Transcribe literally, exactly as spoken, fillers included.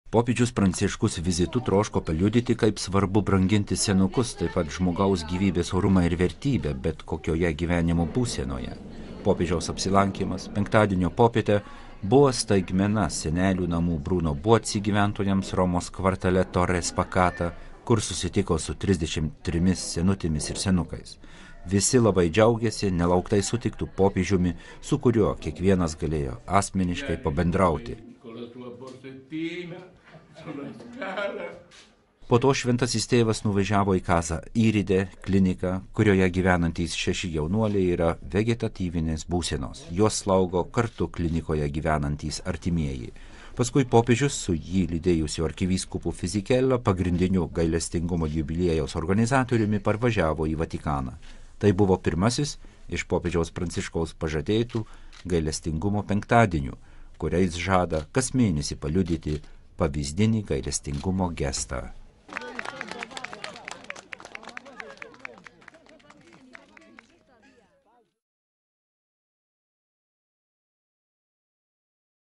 Popiežius Pranciškus vizitu troško paliudyti, kaip svarbu branginti senukus, taip pat žmogaus gyvybės orumą ir vertybę, bet kokioje gyvenimo būsenoje. Popiežiaus apsilankymas penktadienio popietę buvo staigmena senelių namų Bruno Buoci gyventojams Romos kvartale Torre Spacata, kur susitiko su trisdešimt trimis senutėmis ir senukais. Visi labai džiaugiasi nelauktai sutiktų popiežiumi, su kuriuo kiekvienas galėjo asmeniškai pabendrauti. Po to šventasis tėvas nuvažiavo į Casa Iride kliniką, kurioje gyvenantys šeši jaunuoliai yra vegetatyvinės būsenos. Juos slaugo kartu klinikoje gyvenantys artimieji. Paskui popiežius su jį lydėjusiu arkivyskupu Fisichella, pagrindiniu gailestingumo jubiliejaus organizatoriumi, parvažiavo į Vatikaną. Tai buvo pirmasis iš popiežiaus Pranciškaus pažadėtų gailestingumo penktadienių, kuriais žada kas mėnesį paliudyti pavyzdinį gailestingumo gestą.